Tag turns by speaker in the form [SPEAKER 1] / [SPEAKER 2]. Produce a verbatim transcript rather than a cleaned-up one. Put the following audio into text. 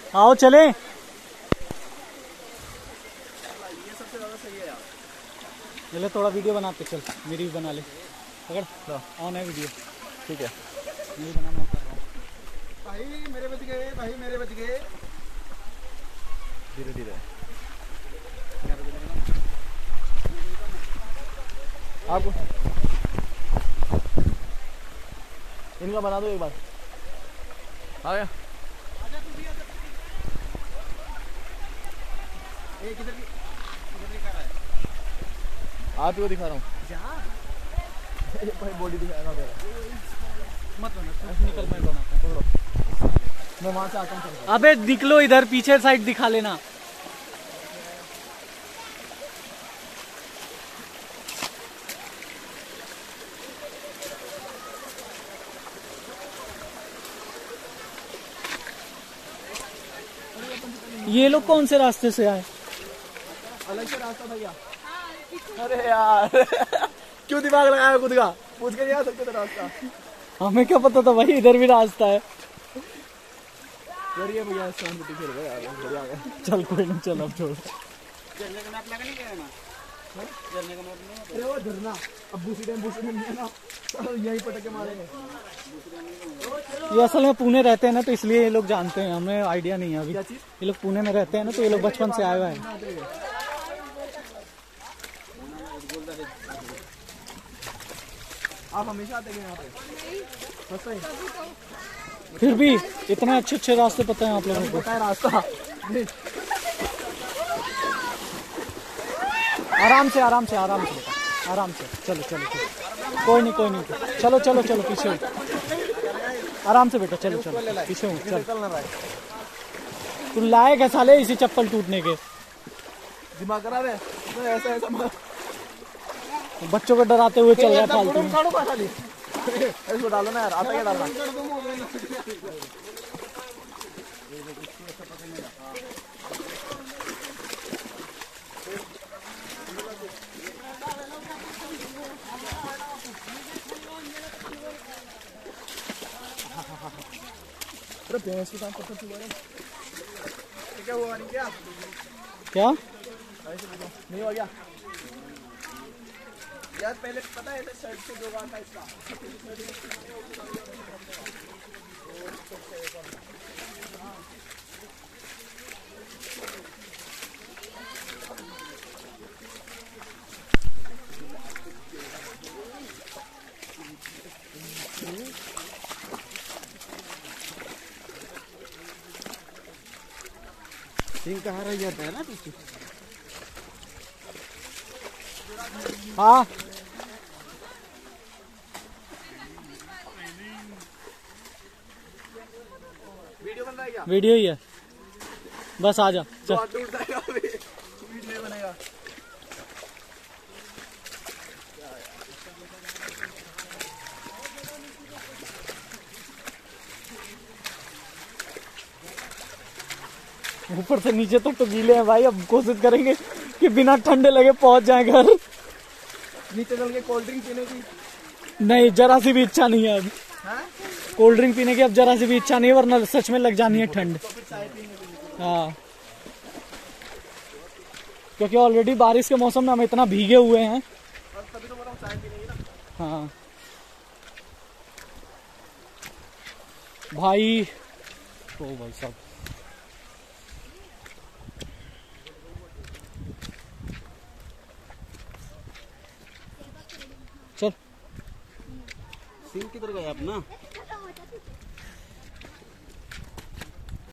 [SPEAKER 1] आओ चले।
[SPEAKER 2] ये सबसे ज्यादा सही है यार।
[SPEAKER 1] चले थोड़ा वीडियो बनाते, चल मेरी भी बना ले। पकड़ ऑन है वीडियो।
[SPEAKER 2] ठीक है,
[SPEAKER 1] मेरी बनाना कर रहा हूँ।
[SPEAKER 2] भाई मेरे बच गए, भाई मेरे बच गए। धीरे धीरे आपको इनका बना दो एक बार। आ गया। ए किधर की किधर दिखा रहा है? आप ही को दिखा रहा हूँ। भाई बॉडी दिखा रहा हूँ।
[SPEAKER 1] मत बना, निकल, मैं बनाता हूँ।
[SPEAKER 2] मैं वहां से आता हूँ।
[SPEAKER 1] अबे निकलो इधर, पीछे साइड दिखा लेना। ये लोग कौन से रास्ते से आए?
[SPEAKER 2] अलग से रास्ता भैया। अरे यार क्यों दिमाग लगाया खुद का? पूछ के नहीं आ सकते थे रास्ता?
[SPEAKER 1] हमें क्या पता था भाई इधर भी रास्ता है।
[SPEAKER 2] बढ़िया भैया, शाम को खेल रहे हैं, बढ़िया है।
[SPEAKER 1] चल कोई नहीं, चल अब छोड़।
[SPEAKER 2] झरने का मैप लगा नहीं गया ना? झरने का मैप नहीं? अरे वो झरना अब बूसी डैम बूसी डैम नहीं है ना, यहीं पटक के मारेंगे।
[SPEAKER 1] ये असल में पुणे रहते हैं ना, तो इसलिए ये लोग जानते हैं, हमें आइडिया नहीं है अभी। ये लोग पुणे में रहते हैं ना, तो ये लोग बचपन से आए हुए हैं।
[SPEAKER 2] आप हमेशा आते हैं यहाँ पे? बस नहीं।
[SPEAKER 1] फिर भी इतने अच्छे अच्छे रास्ते पता है आप लोगों को?
[SPEAKER 2] पता है रास्ता।
[SPEAKER 1] आराम से आराम से आराम से आराम से चलो चलो चलो, कोई नहीं कोई नहीं, चलो चलो चलो पीछे हो, आराम से बेटा, चलो चलो पीछे हो। चल तू लायक है साले इसी चप्पल टूटने के।
[SPEAKER 2] दिमाग खराब है ऐसा ऐसा मार।
[SPEAKER 1] बच्चों को डराते हुए चल रहा है फालतू में।
[SPEAKER 2] इसको डालो ना यार, आता क्या डालना? अरे भैंस के साथ पत्थर चुभा रहे। क्या हुआ? नहीं क्या
[SPEAKER 1] क्या
[SPEAKER 2] नहीं हो गया यार? पहले पता है शर्ट से जो था इसका। सिंह कहाँ रह जाता है ना पीछे।
[SPEAKER 1] हाँ
[SPEAKER 2] वीडियो बन रहा है क्या?
[SPEAKER 1] वीडियो ही है, बस आ जा। चल
[SPEAKER 2] वीडियो बनेगा।
[SPEAKER 1] ऊपर से नीचे तक तो गीले हैं भाई, अब कोशिश करेंगे कि बिना ठंडे लगे पहुंच जाए घर।
[SPEAKER 2] नीचे चल के कोल्ड ड्रिंक पीने की
[SPEAKER 1] नहीं, जरा सी भी इच्छा नहीं है अब। कोल्ड ड्रिंक पीने की अब जरा सी भी इच्छा नहीं है, वरना सच में लग जानी है ठंड। हाँ, क्योंकि ऑलरेडी बारिश के मौसम में हम इतना भीगे हुए हैं।
[SPEAKER 2] तभी तो बोला हूं चाय पीने की ना।
[SPEAKER 1] हाँ भाई, ओ भाई साहब, चल
[SPEAKER 2] सिंह किधर गया अपना?